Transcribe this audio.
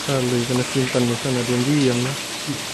Sale, que natin tanong sa na din diyang na.